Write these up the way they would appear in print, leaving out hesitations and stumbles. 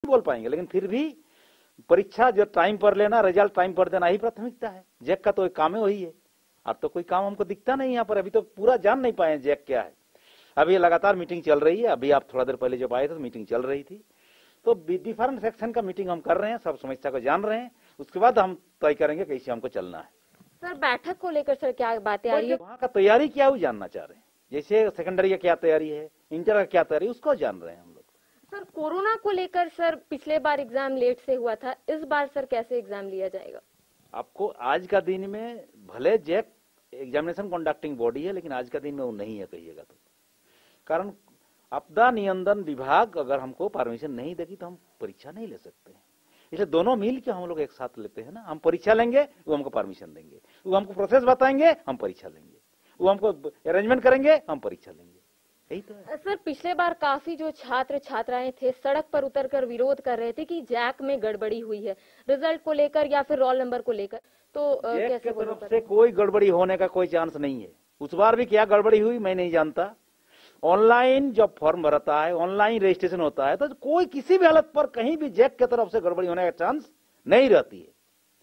बोल पाएंगे, लेकिन फिर भी परीक्षा जो टाइम पर लेना, रिजल्ट टाइम पर देना ही प्राथमिकता है। जैक का तो एक काम है वही है। अब तो कोई काम हमको दिखता नहीं यहाँ पर, अभी तो पूरा जान नहीं पाए जैक क्या है। अभी लगातार मीटिंग चल रही है, अभी आप थोड़ा देर पहले जब आए थे तो मीटिंग चल रही थी, तो डिफरेंट सेक्शन का मीटिंग हम कर रहे हैं, सब समस्या को जान रहे हैं, उसके बाद हम तय करेंगे कैसे हमको चलना है। सर बैठक को लेकर सर क्या बातें आ रही है? वहाँ का तैयारी क्या वो जानना चाह रहे हैं, जैसे सेकेंडरी का क्या तैयारी है, इंटर का क्या तैयारी, उसको जान रहे हैं हम लोग। सर कोरोना को लेकर सर पिछले बार एग्जाम लेट से हुआ था, इस बार सर कैसे एग्जाम लिया जाएगा? आपको आज का दिन में भले जैक एग्जामिनेशन कंडक्टिंग बॉडी है, लेकिन आज का दिन में वो नहीं है कहिएगा तो, कारण आपदा नियंत्रण विभाग अगर हमको परमिशन नहीं देगी तो हम परीक्षा नहीं ले सकते हैं। इसलिए दोनों मिल के हम लोग एक साथ लेते हैं ना, हम परीक्षा लेंगे वो हमको परमिशन देंगे, वो हमको प्रोसेस बताएंगे हम परीक्षा लेंगे, वो हमको अरेंजमेंट करेंगे हम परीक्षा लेंगे, यही तो है। सर पिछले बार काफी जो छात्र छात्राएं थे सड़क पर उतरकर विरोध कर रहे थे कि जैक में गड़बड़ी हुई है, रिजल्ट को लेकर या फिर रोल नंबर को लेकर, तो कैसे तरफ से कोई गड़बड़ी होने का कोई चांस नहीं है। उस बार भी क्या गड़बड़ी हुई मैं नहीं जानता। ऑनलाइन जब फॉर्म भरता है, ऑनलाइन रजिस्ट्रेशन होता है, तो कोई किसी भी हालत पर कहीं भी जैक की तरफ से गड़बड़ी होने का चांस नहीं रहती है।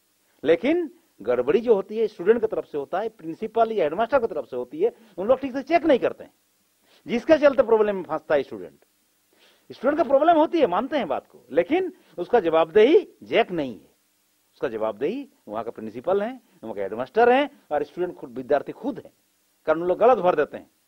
लेकिन गड़बड़ी जो होती है स्टूडेंट की तरफ से होता है, प्रिंसिपल या हेडमास्टर की तरफ से होती है, उन लोग ठीक से चेक नहीं करते हैं, जिसके चलते प्रॉब्लम में फंसता है स्टूडेंट। स्टूडेंट का प्रॉब्लम होती है, मानते हैं बात को, लेकिन उसका जवाबदेही जैक नहीं है, उसका जवाबदेही वहां का प्रिंसिपल है, वहां के हेडमास्टर हैं और स्टूडेंट खुद, विद्यार्थी खुद है, कारण उन लोग गलत भर देते हैं।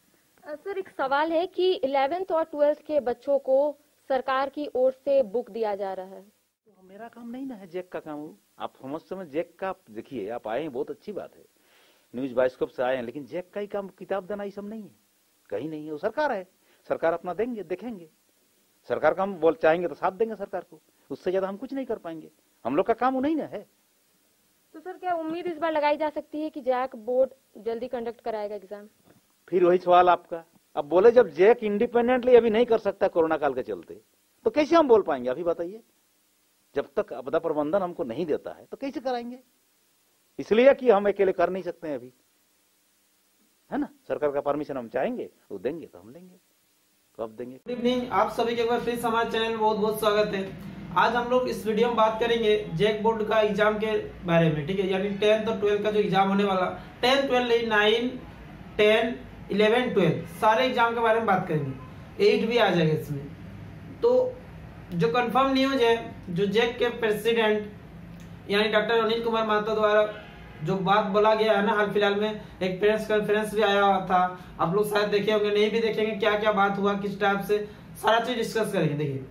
सर एक सवाल है कि 11th और 12th के बच्चों को सरकार की ओर से बुक दिया जा रहा है, तो मेरा काम नहीं ना है जैक का काम। आप समझ समय जैक का देखिए, आप आए हैं बहुत अच्छी बात है, न्यूज बायोस्कोप से आए हैं, लेकिन जैक का ही काम किताब देना ये सब नहीं है, कहीं नहीं है। वो सरकार है, सरकार अपना देंगे, देखेंगे, सरकार का हम बोल चाहेंगे तो साथ देंगे सरकार को, उससे ज्यादा हम कुछ नहीं कर पाएंगे, हम लोग का काम वो नहीं ना है। तो सर क्या उम्मीद इस बार लगाई जा सकती है कि जैक बोर्ड जल्दी कंडक्ट कराएगा एग्जाम? फिर वही सवाल आपका, अब बोले जब जैक इंडिपेंडेंटली अभी नहीं कर सकता कोरोना काल के चलते, तो कैसे हम बोल पाएंगे? अभी बताइए, जब तक आपदा प्रबंधन हमको नहीं देता है तो कैसे कराएंगे? इसलिए कि हम अकेले कर नहीं सकते हैं अभी, है ना। सरकार का परमिशन हम चाहेंगे वो देंगे तो हम लेंगे, तो अब देंगे। गुड इवनिंग, आप सभी के एक बार फिर हमारे चैनल में बहुत बहुत स्वागत है। आज हम लोग इस वीडियो में बात करेंगे जैक बोर्ड का एग्जाम के बारे में, ठीक है, यानी 10th और 12th का जो एग्जाम होने वाला, 10, 12, 9, 10, 11, 12 सारे एग्जाम के बारे में बात करेंगे। 8 भी आ जाएगा इसमें। तो जो कंफर्म न्यूज है, जो जैक के प्रेसिडेंट यानी डॉक्टर अनिल कुमार महतो द्वारा जो बात बोला गया है ना, हाल फिलहाल में एक प्रेस कॉन्फ्रेंस भी आया था, आप लोग शायद देखे होंगे, नहीं भी देखेंगे, क्या क्या बात हुआ, किस टाइप से, सारा चीज डिस्कस करेंगे। देखिए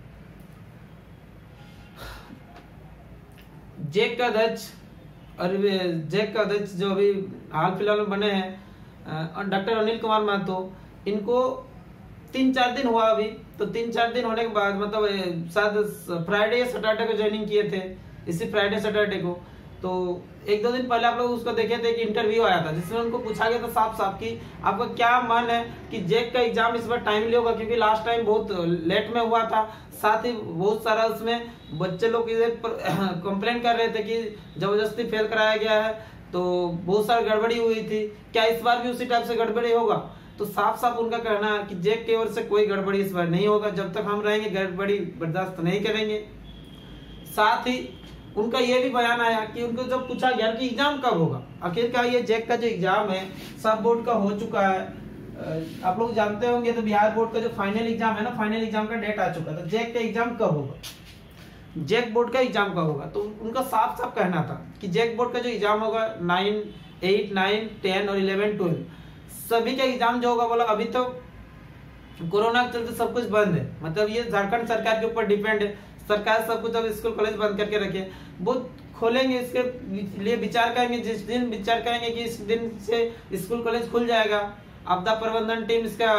जैक का अध्यक्ष और जैक का अध्यक्ष जो अभी हाल फिलहाल में बने हैं डॉक्टर अनिल कुमार महतो, इनको 3-4 दिन हुआ अभी, तो 3-4 दिन होने के बाद मतलब शायद फ्राइडे या सैटरडे को ज्वाइनिंग किए थे, इसी फ्राइडे सैटरडे को। तो 1-2 दिन पहले आप लोग उसको देखे थे कि इंटरव्यू आया था, जिसमें उनको पूछा गया था साफ साफ कि आपका क्या मन है कि जैक का एग्जाम इस बार टाइमली होगा, क्योंकि लास्ट टाइम बहुत लेट में हुआ था, साथ ही बहुत सारा उसमें बच्चे लोग कंप्लेन कर रहे थे कि जबरदस्ती फेल कराया गया है, तो बहुत सारी गड़बड़ी हुई थी, क्या इस बार भी उसी टाइप से गड़बड़ी होगा? तो साफ साफ उनका कहना है कि जैक की ओर से कोई गड़बड़ी इस बार नहीं होगा, जब तक हम रहेंगे गड़बड़ी बर्दाश्त नहीं करेंगे। साथ ही उनका ये भी बयान आया कि उनको जब पूछा गया कि एग्जाम कब होगा, आखिरकार ये जैक का जो एग्जाम है सब बोर्ड का हो चुका है, आप लोग जानते होंगे, तो बिहार बोर्ड का जो फाइनल एग्जाम है ना, फाइनल एग्जाम का डेट आ चुका था, जैक का एग्जाम कब होगा, जैक बोर्ड का एग्जाम कब होगा? तो उनका साफ साफ कहना था कि जैक बोर्ड का जो एग्जाम होगा 8, 9, 10 और 11, 12 सभी का एग्जाम जो होगा, बोला अभी तो कोरोना के चलते सब कुछ बंद है, मतलब ये झारखंड सरकार के ऊपर डिपेंड है, सरकार सब कुछ अब स्कूल कॉलेज बंद करके रखे, वो खोलेंगे, इसके लिए विचार करेंगे, जिस दिन विचार करेंगे कि इस दिन से स्कूल कॉलेज खुल जाएगा, आपदा प्रबंधन टीम इसका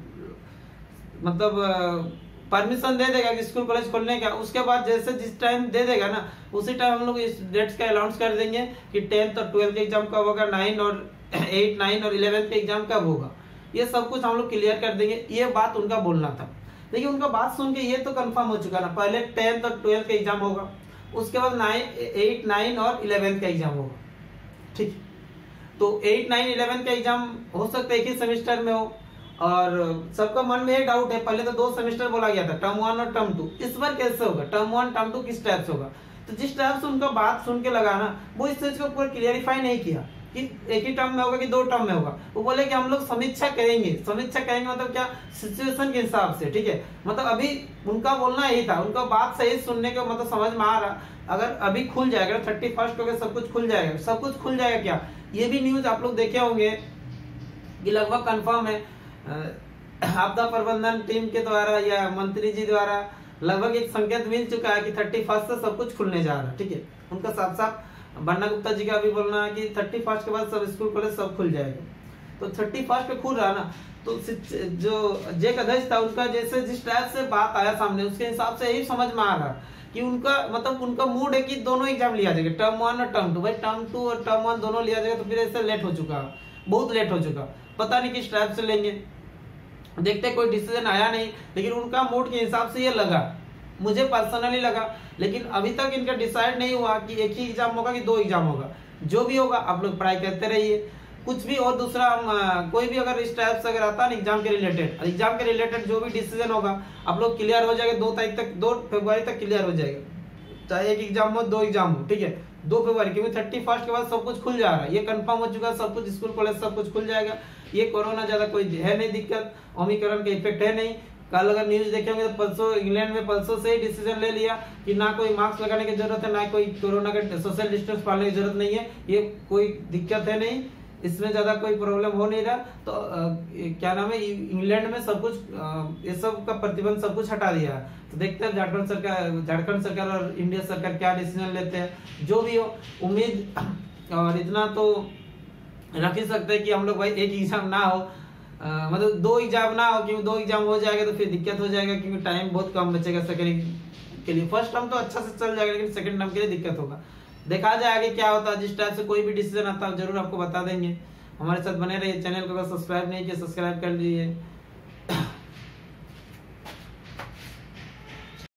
मतलब परमिशन दे देगा कि स्कूल कॉलेज खोलने का, उसके बाद जैसे जिस टाइम दे देगा ना, उसी टाइम हम लोग इस डेट्स का अनाउंस कर देंगे कि 10th और 12th के एग्जाम कब होगा, 8, 9 और 11th के एग्जाम कब होगा, ये सब कुछ हम लोग क्लियर कर देंगे। ये बात उनका बोलना था। देखिए उनका बात सुन के ये तो कंफर्म हो चुका ना, पहले 10th और 12th का एग्जाम होगा, उसके बाद 8, 9 और 11th का एग्जाम होगा, ठीक। तो 8, 9, 11 का एग्जाम हो सकता है एक ही सेमेस्टर में हो, और सबका मन में एक डाउट है, पहले तो 2 सेमेस्टर बोला गया था, टर्म 1 और टर्म 2, इस बार कैसे होगा, टर्म 1 टर्म 2 किस टाइप से होगा। तो जिस टाइप से उनका बात सुन के लगा ना, वो इस चीज को पूरा क्लियरिफाई नहीं किया कि एक ही टर्म में होगा कि 2 टर्म में होगा। वो बोले कि हम लोग समीक्षा करेंगे। समीक्षा करेंगे मतलब क्या, सिचुएशन के हिसाब से, ठीक है। मतलब अभी उनका बोलना यही था, उनका बात सही सुनने का मतलब समझ में आ रहा, अगर अभी खुल जाएगा 31 हो गया, सब कुछ खुल जाएगा। सब कुछ खुल जाएगा क्या, ये भी न्यूज आप लोग देखे होंगे कि लगभग कंफर्म है, आपदा प्रबंधन टीम के द्वारा या मंत्री जी द्वारा लगभग एक संकेत मिल चुका है कि 31 से सब कुछ खुलने जा रहा है, ठीक है। उनका साफ साफ बन्ना गुप्ता जी का भी बोलना है कि 31 के बाद सब स्कूल कॉलेज सब खुल जाएगा। तो 31 पे खुल रहा ना, तो जो जेक अध्यक्ष था उनका जैसे जिस टाइप से बात आया सामने, उसके हिसाब से यही समझ में आ रहा कि उनका मतलब उनका मूड है कि दोनों एग्जाम लिया जाएगा, टर्म 1 और टर्म 2। भाई टर्म 2 और टर्म 1 दोनों लिया जाएगा तो फिर ऐसे लेट हो चुका, बहुत लेट हो चुका, पता नहीं किस टाइप से लेंगे, देखते कोई डिसीजन आया नहीं। लेकिन उनका मूड के हिसाब से ये लगा, मुझे पर्सनली लगा, लेकिन अभी तक इनका डिसाइड नहीं हुआ कि एक ही एग्जाम होगा कि 2 एग्जाम होगा। जो भी होगा आप लोग पढ़ाई करते रहिए, कुछ भी। और दूसरा कोई भी अगर इस टाइप से अगर आता है ना एग्जाम के रिलेटेड जो भी डिसीजन होगा आप लोग क्लियर हो जाएगा 2 तारीख तक, 2 फरवरी तक क्लियर हो जाएगा, चाहे एक एग्जाम हो 2 एग्जाम हो, ठीक है। 2 फरवरी, क्योंकि 31 के बाद सब कुछ खुल जा रहा है, ये कंफर्म हो चुका है, सब कुछ स्कूल कॉलेज सब कुछ खुल जाएगा। ये कोरोना ज्यादा कोई है नहीं दिक्कत, ओमिक्रॉन का इफेक्ट है नहीं। कल अगर न्यूज देखेंगे तो परसों इंग्लैंड में परसों से ही डिसीजन ले लिया कि ना कोई मास्क लगाने की जरूरत है, ना कोई कोरोना का सोशल डिस्टेंस पालने की जरूरत नहीं है, ये कोई दिक्कत है नहीं, इसमें ज्यादा कोई प्रॉब्लम हो नहीं रहा। तो क्या नाम है, इंग्लैंड में सब कुछ ये सब का प्रतिबंध सब कुछ हटा दिया। तो देखते हैं झारखंड सरकार और इंडिया सरकार क्या डिसीजन लेते हैं। जो भी हो, उम्मीद और इतना तो रख ही सकते हैं कि हम लोग भाई एक एग्जाम ना हो, मतलब 2 एग्जाम ना हो, क्योंकि 2 एग्जाम हो जाएगा तो फिर दिक्कत हो जाएगा, क्योंकि टाइम बहुत कम बचेगा सेकेंड के लिए। फर्स्ट टर्म तो अच्छा से चल जाएगा, लेकिन सेकेंड टर्म के लिए दिक्कत होगा। देखा जाए आगे क्या होता है। जिस टाइप से कोई भी डिसीजन आता है जरूर आपको बता देंगे। हमारे साथ बने रहिए, चैनल को अगर सब्सक्राइब नहीं किया सब्सक्राइब कर लीजिए।